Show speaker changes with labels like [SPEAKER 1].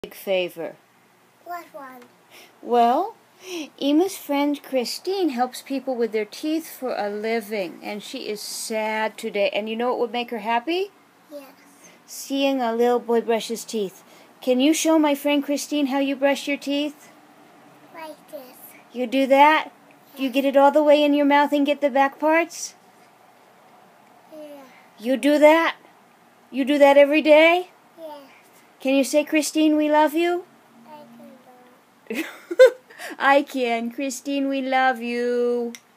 [SPEAKER 1] big favor.
[SPEAKER 2] What one?
[SPEAKER 1] Well, Emma's friend Christine helps people with their teeth for a living, and she is sad today. And you know what would make her happy?
[SPEAKER 2] Yes.
[SPEAKER 1] Seeing a little boy brush his teeth. Can you show my friend Christine how you brush your teeth?
[SPEAKER 2] Like this.
[SPEAKER 1] You do that? Do you get it all the way in your mouth and get the back parts?
[SPEAKER 2] Yeah.
[SPEAKER 1] You do that? You do that every day?
[SPEAKER 2] Yes.
[SPEAKER 1] Can you say, Christine, we love you?
[SPEAKER 2] I can do it.
[SPEAKER 1] I can. Christine, we love you.